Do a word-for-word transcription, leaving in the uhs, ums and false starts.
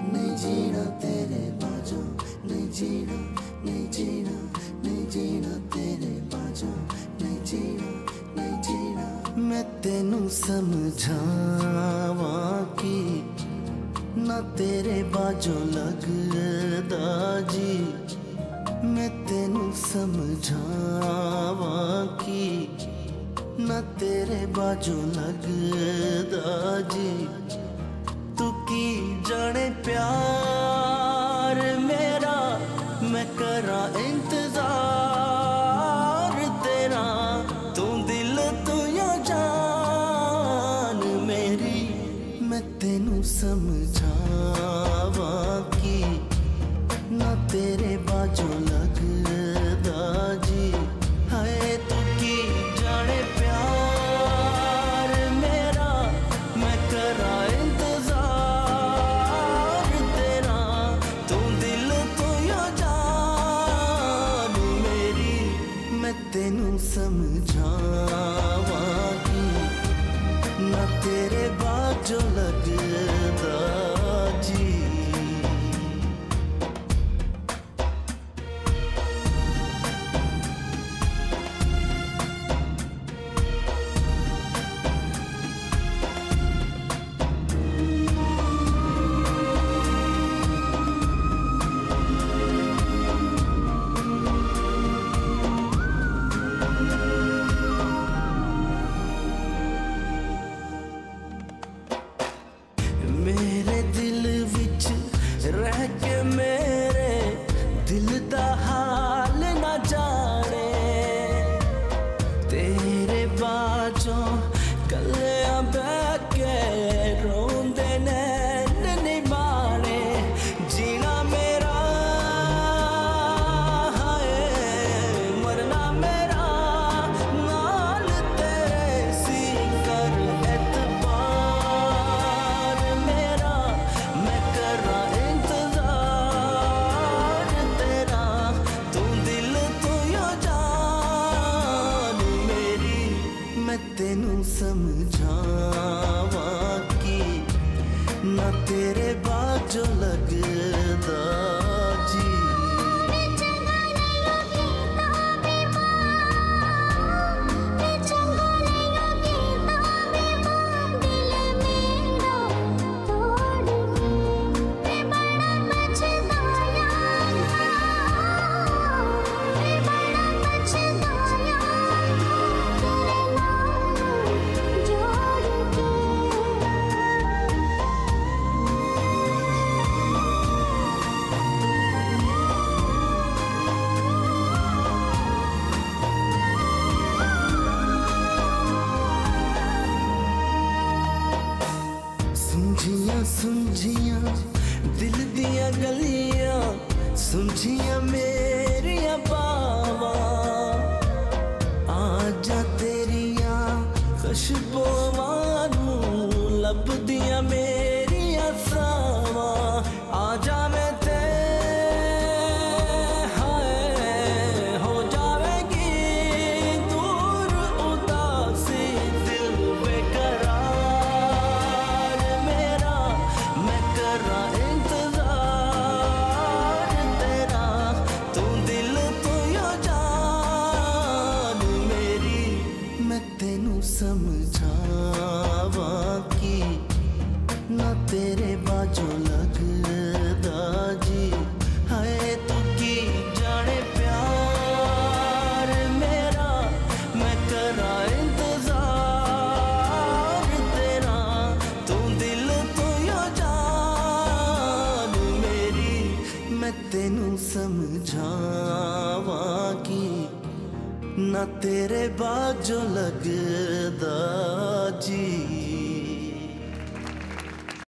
नहीं जीना तेरे बाजों, नहीं जीना, नहीं जीना, नहीं जीना तेरे बाजों, नहीं जीना, नहीं जीना। मैं तेनू समझावा कि ना तेरे बाजों लगदा जी, मैं तेनू समझावा कि ना तेरे बाजों लगदा जी। तू की जाने प्यार मेरा, मैं करा इंतजार तेरा। तू दिल तू या जान मेरी, मैं तेनू समझावा कि ना तेरे बाजों लगदा जी। हाय तू की जाने प्यार मेरा, मैं करा इंतजार तेरा। तू दिल तू या जान मेरी, मैं तेनू समझावा कि ना तेरे बाजों लगदा जी। मेरे दिल विच रह के मेरे दिल दा हाल ना जाने। तेरे बाजों कलियां बह के रोंदे नैन नहीं माने। जीना मेरा हाय, मरना मेरा नाल तेरे सी। कर एतबार मेरा, मैं करा इंतजार तेरा। तू दिल तू या जान मेरी, मैं तेनू समझावा कि ना तेरे बाजों लगदा जी। सुलझियां सुलझियां दिल दियां गलियां, सुलझियां मेरियां बावां। आजा तेरियां खुशबुआं नू लभदियां मेरियां सावां। आजा मैं ते हाय हो जावेगी दूर उदासी दिल बेकरार मेरा। मैं करा इंतजार तेरा, तू दिल तू या जान मेरी, मैं तेनू समझावा कि ना तेरे बाजों लगदा जी। हाय तू की जाने प्यार मेरा, मैं करा इंतजार तेरा। तू दिल तू या जान मेरी, मैं तेनू समझावा कि ना तेरे बाजों लगदा जी।